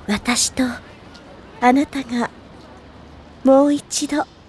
私とあなたがもう一度